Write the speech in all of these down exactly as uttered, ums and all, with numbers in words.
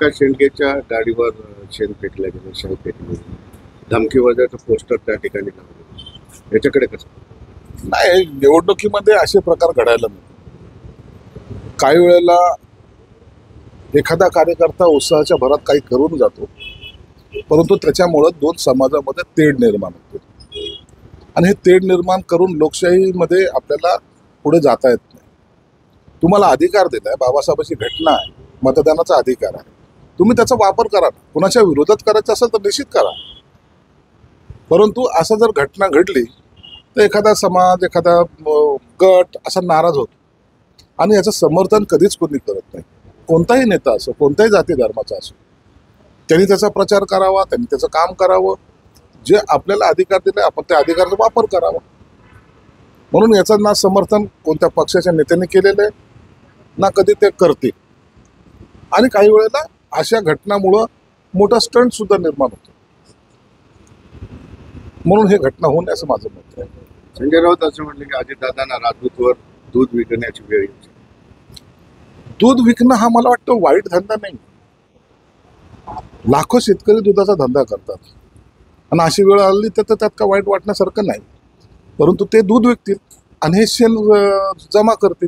प्रकाश शेंडगेच्या गाडीवर शेण फेकल्या गेले, शेण फेकले, धमकीवजाचं पोस्टर त्या ठिकाणी लावलं, याच्याकडे कसं? नाही, निवडणुकीमध्ये असे प्रकार घडायला नको. काही वेळेला एखादा कार्यकर्ता उत्साहाच्या भरात काही करून जातो, परंतु त्याच्यामुळं दोन समाजामध्ये तेढ निर्माण होते आणि हे तेढ निर्माण करून लोकशाहीमध्ये आपल्याला पुढे जाता येत नाही. तुम्हाला अधिकार दिलाय, बाबासाहेबांची घटना आहे, मतदानाचा अधिकार आहे, तुम्ही त्याचा वापर करा. कुणाच्या विरोधात करायचं असेल तर निश्चित करा, परंतु असं जर घटना घडली तर एखादा समाज, एखादा गट असा नाराज होतो आणि याचं समर्थन कधीच कोणी करत नाही. कोणताही नेता असो, कोणत्याही जाती धर्माचा असो, त्यांनी त्याचा प्रचार करावा, त्यांनी त्याचं काम करावं. जे आपल्याला अधिकार दिले आपण त्या अधिकाराचा वापर करावा. म्हणून याचं ना समर्थन कोणत्या पक्षाच्या नेत्याने केलेलं आहे, ना कधी ते करतील. आणि काही वेळेला अशा घटनामुळं मोठा स्टंट सुद्धा निर्माण होतो. म्हणून हे घटना होऊन असं माझं मत आहे. संजय राऊत असं म्हटलं की अजितदादांना राजदूतवर दूध विकण्याची वेळ येईल. दूध विकणं हा मला वाटतं वाईट धंदा नाही. लाखो शेतकरी दुधाचा धंदा करतात आणि अशी वेळ आली तर त्यात का वाईट वाटण्यासारखं नाही. परंतु ते दूध विकतील आणि हे शेण जमा करतील.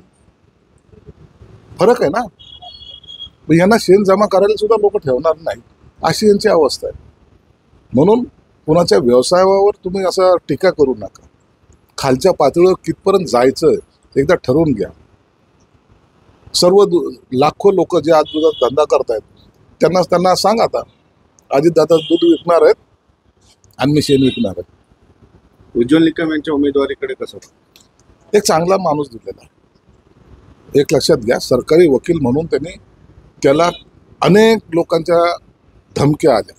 फरक आहे ना. यांना शेण जमा करायला सुद्धा लोक ठेवणार नाही, अशी यांची अवस्था आहे. म्हणून कुणाच्या व्यवसायावर तुम्ही असं टीका करू नका. खालच्या पातळीवर कितपर्यंत जायचं एकदा ठरवून घ्या. सर्व लाखो लोक जे आज दुधाचा धंदा करतायत त्यांना त्यांना सांग, आता अजितदादा दूध विकणार आहेत आणि मी शेण विकणार आहे. उज्ज्वल निकम यांच्या उमेदवारीकडे कसं? एक चांगला माणूस दिलेला आहे. एक लक्षात घ्या, सरकारी वकील म्हणून त्यांनी त्याला अनेक लोकांच्या धमक्या आल्या,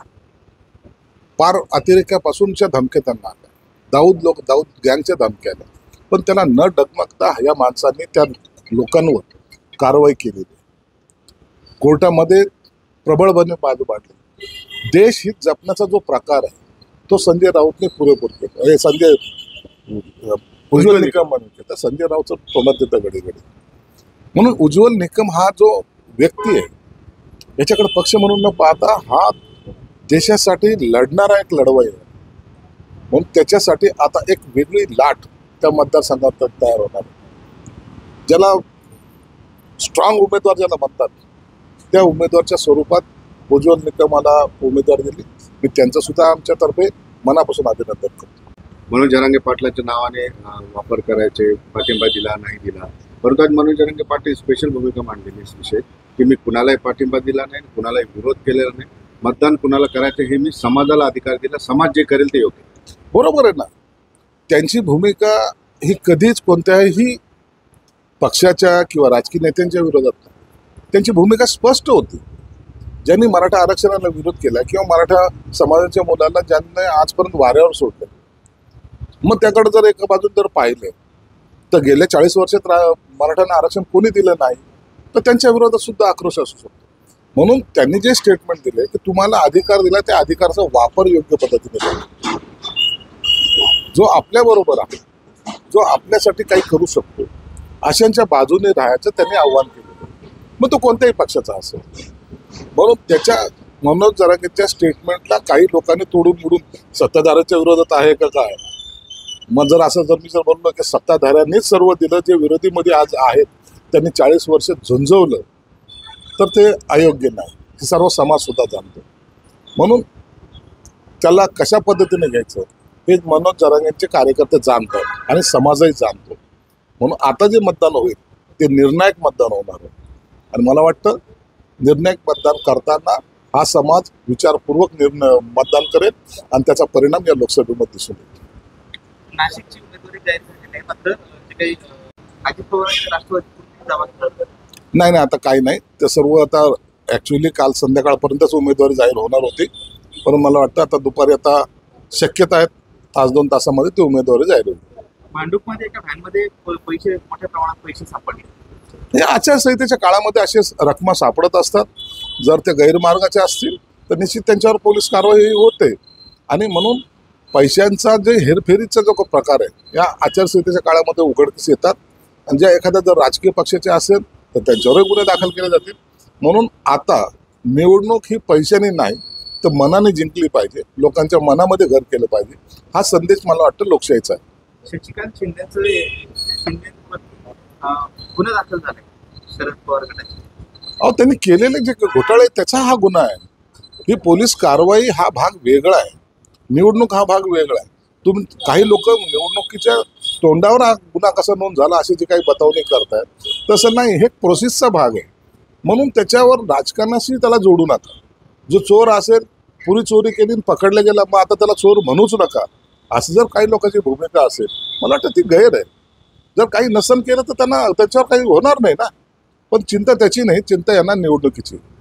पार अतिरेक्यापासूनच्या धमक्या त्यांना आल्या, दाऊद लोक दाऊद गँगच्या धमक्या आल्या, पण त्याला न डगमगता या माणसांनी त्या लोकांवर कारवाई केलेली. कोर्टामध्ये प्रबळपणे बाजू मांडली. देशहित जपण्याचा जो प्रकार आहे तो संजय राऊतने पुरेपूर केला. हे संजय उज्ज्वल निकम म्हणून केलं, संजय राऊतचं तोंडात देतं घडी घडी. म्हणून उज्ज्वल निकम हा जो व्यक्ती आहे याच्याकडे पक्ष म्हणून न पाहता हा देशासाठी लढणारा एक लढवई आहे. म्हणून त्याच्यासाठी आता एक वेगळी लाट त्या मतदारसंघात तयार होणार. ज्याला स्ट्रॉंग उमेदवार ज्याला म्हणतात त्या उमेदवारच्या स्वरूपात उज्ज्वल निकमाला उमेदवार दिली. मी त्यांचं सुद्धा आमच्यातर्फे मनापासून अभिनंदन करतो. मनोज जरांगे पाटलाच्या नावाने वापर करायचे, पाठिंबा दिला नाही दिला, परंतु आज मनोज जरांगे पाटील स्पेशल भूमिका मांडलेली इस विषय की मी कुणालाही पाठिंबा दिला नाही, कुणालाही विरोध केलेला नाही, मतदान कुणाला करायचं हे मी समाजाला अधिकार दिला, समाज जे करेल ते योग्य. बरोबर आहे ना. त्यांची भूमिका ही कधीच कोणत्याही पक्षाच्या किंवा राजकीय नेत्यांच्या विरोधात नाही. त्यांची भूमिका स्पष्ट होती. ज्यांनी मराठा आरक्षणाला विरोध केला किंवा मराठा समाजाच्या मुलांना ज्यांनी आजपर्यंत वाऱ्यावर सोडलं, मग त्याकडे जर एका बाजून जर पाहिले तर गेल्या चाळीस वर्षात मराठ्यांना आरक्षण कोणी दिलं नाही, तर त्यांच्या विरोधात सुद्धा आक्रोश असू शकतो. म्हणून त्यांनी जे स्टेटमेंट दिले की तुम्हाला अधिकार दिला त्या अधिकाराचा वापर योग्य पद्धतीने करा. जो आपल्या बरोबर आहे, जो आपल्यासाठी काही करू शकतो, अशांच्या बाजूने राहायचं त्यांनी आव्हान केलं, मग तो कोणत्याही पक्षाचा असेल. म्हणून त्याच्या मनोज जरांगेच्या स्टेटमेंटला काही लोकांनी तोडून मोडून सत्ताधाऱ्याच्या विरोधात आहे का काय. मग जर असं जर मी जर म्हणलो की सत्ताधाऱ्यांनीच सर्व दिलं, जे विरोधीमध्ये आज आहेत त्यांनी चाळीस वर्ष झुंजवलं, तर ते अयोग्य नाही. हे सर्व समाज सुद्धा जाणतो. म्हणून त्याला कशा पद्धतीने घ्यायचं हे मनोज जरांगेंचे कार्यकर्ते जाणतात आणि समाजही जाणतो. म्हणून आता जे मतदान होईल ते निर्णायक मतदान होणार आहे आणि मला वाटतं निर्णायक मतदान करताना हा समाज विचारपूर्वक निर्णय मतदान करेल आणि त्याचा परिणाम या लोकसभेमध्ये दिसून येईल. नाशिकची उमेदवारी जाहीर झाली नाही, मात्र जे काही अजित पवार राष्ट्रवादी नाही नाही आता काही नाही. ते सर्व आता ॲक्च्युली काल संध्याकाळपर्यंतच उमेदवारी जाहीर होणार होती, पण मला वाटतं आता दुपारी आता शक्यता आहेत तास दोन तासामध्ये ती उमेदवारी जाहीर होईल. भांडूपमध्ये एका व्हॅनमध्ये पैसे मोठ्या प्रमाणात पैसे सापडले. हे आचारसंहितेच्या काळामध्ये असे रकमा सापडत असतात. जर ते गैरमार्गाचे असतील तर निश्चित त्यांच्यावर पोलीस कारवाई होते. आणि म्हणून पैशांचा जे हेरफेरीचा जो प्रकार आहे या आचारसंहितेच्या काळामध्ये उघडकीस येतात. आणि ज्या एखाद्या जर राजकीय पक्षाचे असेल तर त्यांच्यावरही गुन्हे दाखल केले जातील. म्हणून आता निवडणूक ही पैशाने नाही तर मनाने जिंकली पाहिजे, लोकांच्या मनामध्ये घर केलं पाहिजे, हा संदेश मला वाटतं लोकशाहीचा आहे. शशिकांत शिंदेचं शिंदेवरती अं, गुन्हा दाखल झालाय शरद पवार गटाचे. अहो त्यांनी केलेले जे घोटाळे आहेत, त्याचा हा गुन्हा आहे. ही पोलीस कारवाई हा भाग वेगळा आहे, निवडणूक हा भाग वेगळा आहे. तुम्ही काही लोक निवडणुकीच्या तोंडावर हा गुन्हा कसा नोंद झाला असे जे काही बतावणी करतायत, तसं नाही, हे प्रोसेसचा भाग आहे. म्हणून त्याच्यावर राजकारणाशी त्याला जोडू नका. जो चोर असेल, पुरी चोरी केली आणि पकडला गेला, मग आता त्याला चोर म्हणूच नका, असं जर काही लोकांची भूमिका असेल, मला वाटतं ती गैर आहे. जर काही नसन केलं तर त्यांना त्याच्यावर काही होणार नाही ना. पण चिंता त्याची नाही, चिंता यांना निवडणुकीची.